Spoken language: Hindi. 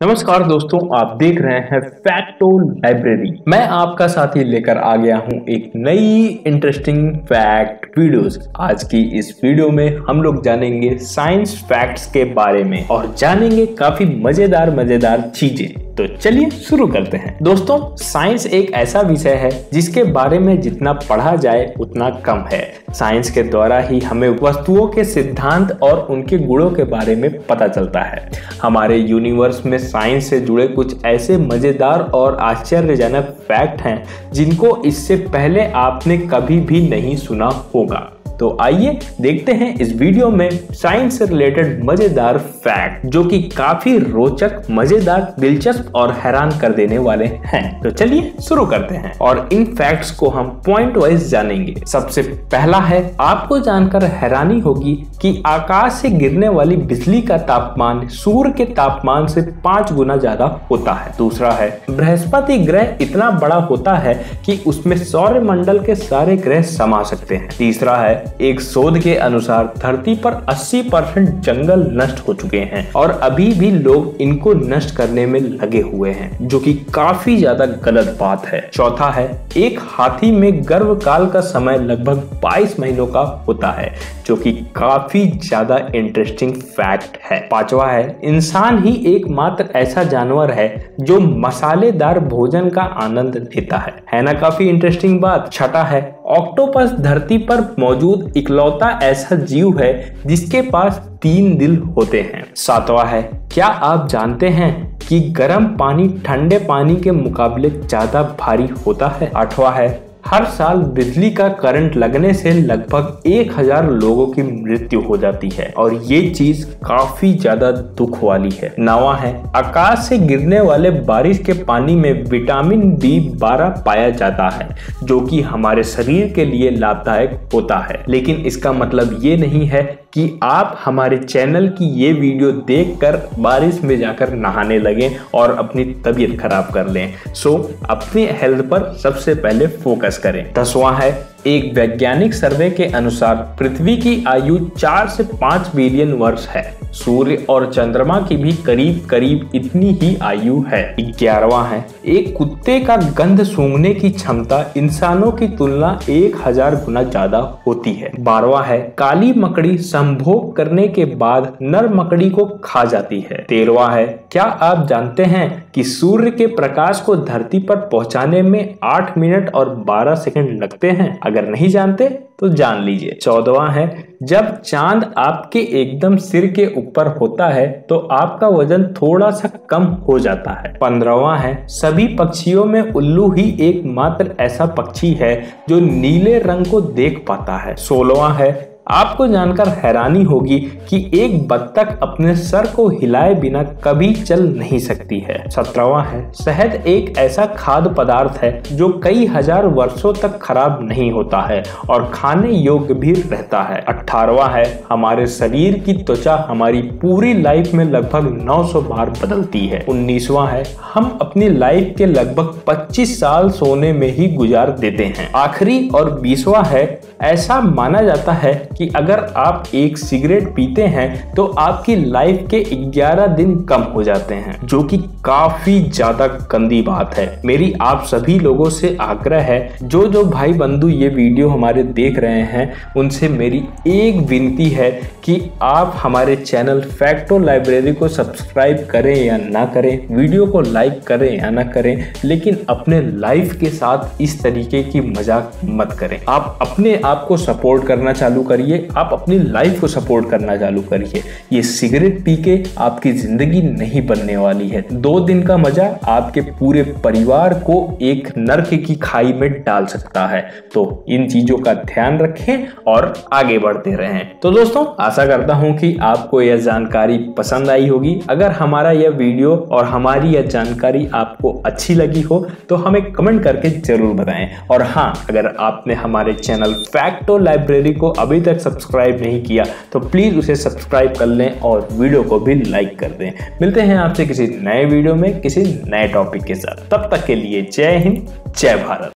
नमस्कार दोस्तों, आप देख रहे हैं फैक्टो लाइब्रेरी। मैं आपका साथी लेकर आ गया हूं एक नई इंटरेस्टिंग फैक्ट वीडियोस। आज की इस वीडियो में हम लोग जानेंगे साइंस फैक्ट्स के बारे में और जानेंगे काफी मजेदार चीजें। तो चलिए शुरू करते हैं। दोस्तों, साइंस एक ऐसा विषय है जिसके बारे में जितना पढ़ा जाए उतना कम है। साइंस के द्वारा ही हमें वस्तुओं के सिद्धांत और उनके गुणों के बारे में पता चलता है। हमारे यूनिवर्स में साइंस से जुड़े कुछ ऐसे मजेदार और आश्चर्यजनक फैक्ट हैं जिनको इससे पहले आपने कभी भी नहीं सुना होगा। तो आइए देखते हैं इस वीडियो में साइंस से रिलेटेड मजेदार फैक्ट जो कि काफी रोचक, मजेदार, दिलचस्प और हैरान कर देने वाले हैं। तो चलिए शुरू करते हैं और इन फैक्ट्स को हम पॉइंट वाइज जानेंगे। सबसे पहला है, आपको जानकर हैरानी होगी कि आकाश से गिरने वाली बिजली का तापमान सूर्य के तापमान से 5 गुना ज्यादा होता है। दूसरा है, बृहस्पति ग्रह इतना बड़ा होता है कि उसमें सौरमंडल के सारे ग्रह समा सकते हैं। तीसरा है, एक शोध के अनुसार धरती पर 80% जंगल नष्ट हो चुके हैं और अभी भी लोग इनको नष्ट करने में लगे हुए हैं, जो कि काफी ज्यादा गलत बात है। चौथा है, एक हाथी में गर्भकाल का समय लगभग 22 महीनों का होता है, जो कि काफी ज्यादा इंटरेस्टिंग फैक्ट है। पांचवा है, इंसान ही एकमात्र ऐसा जानवर है जो मसालेदार भोजन का आनंद लेता है ना? काफी इंटरेस्टिंग बात। छठा है, ऑक्टोपस धरती पर मौजूद इकलौता ऐसा जीव है जिसके पास 3 दिल होते हैं। सातवां है, क्या आप जानते हैं कि गर्म पानी ठंडे पानी के मुकाबले ज्यादा भारी होता है? आठवां है, हर साल बिजली का करंट लगने से लगभग 1000 लोगों की मृत्यु हो जाती है और ये चीज काफी ज्यादा दुख वाली है। नौवां है, आकाश से गिरने वाले बारिश के पानी में विटामिन B12 पाया जाता है, जो कि हमारे शरीर के लिए लाभदायक होता है। लेकिन इसका मतलब ये नहीं है कि आप हमारे चैनल की ये वीडियो देखकर बारिश में जाकर नहाने लगें और अपनी तबीयत खराब कर लें। सो अपनी हेल्थ पर सबसे पहले फोकस करें। 10वां है, एक वैज्ञानिक सर्वे के अनुसार पृथ्वी की आयु 4 से 5 बिलियन वर्ष है। सूर्य और चंद्रमा की भी करीब इतनी ही आयु है। 11वां है, एक कुत्ते का गंध सूंघने की क्षमता इंसानों की तुलना 1000 गुना ज्यादा होती है। 12वां है, काली मकड़ी संभोग करने के बाद नर मकड़ी को खा जाती है। 13वां है, क्या आप जानते हैं कि सूर्य के प्रकाश को धरती पर पहुंचाने में 8 मिनट और 12 सेकंड लगते हैं? अगर नहीं जानते तो जान लीजिए। 14वां है, जब चांद आपके एकदम सिर के ऊपर होता है तो आपका वजन थोड़ा सा कम हो जाता है। 15वां है, सभी पक्षियों में उल्लू ही एकमात्र ऐसा पक्षी है जो नीले रंग को देख पाता है। 16वां है, आपको जानकर हैरानी होगी कि एक बत्तख अपने सर को हिलाए बिना कभी चल नहीं सकती है। 17वां है, शहद एक ऐसा खाद्य पदार्थ है जो कई हजार वर्षों तक खराब नहीं होता है और खाने योग्य भी रहता है। 18वां है, हमारे शरीर की त्वचा हमारी पूरी लाइफ में लगभग 900 बार बदलती है। 19वां है, हम अपनी लाइफ के लगभग 25 साल सोने में ही गुजार देते हैं। आखिरी और 20वां है, ऐसा माना जाता है कि अगर आप एक सिगरेट पीते हैं तो आपकी लाइफ के 11 दिन कम हो जाते हैं, जो कि काफी ज्यादा गंदी बात है। मेरी आप सभी लोगों से आग्रह है, जो भाई बंधु ये वीडियो हमारे देख रहे हैं, उनसे मेरी एक विनती है कि आप हमारे चैनल फैक्टो लाइब्रेरी को सब्सक्राइब करें या ना करें, वीडियो को लाइक करें या ना करें, लेकिन अपने लाइफ के साथ इस तरीके की मजाक मत करें। आप अपने आप को सपोर्ट करना चालू करिए, आप अपनी लाइफ को सपोर्ट करना चालू करिए। ये सिगरेट पी के आपकी जिंदगी नहीं बनने वाली है। 2 दिन का मजा आपके पूरे परिवार को एक नर्क की खाई में डाल सकता है। तो इन चीजों का ध्यान रखें और आगे बढ़ते रहें। तो दोस्तों, आशा करता हूं कि आपको यह जानकारी पसंद आई होगी। अगर हमारा यह वीडियो और हमारी यह जानकारी आपको अच्छी लगी हो तो हमें कमेंट करके जरूर बताएं। और हाँ, अगर आपने हमारे चैनल फैक्टो लाइब्रेरी को अभी तक सब्सक्राइब नहीं किया तो प्लीज उसे सब्सक्राइब कर लें और वीडियो को भी लाइक कर दें। मिलते हैं आपसे किसी नए वीडियो में किसी नए टॉपिक के साथ। तब तक के लिए जय हिंद, जय भारत।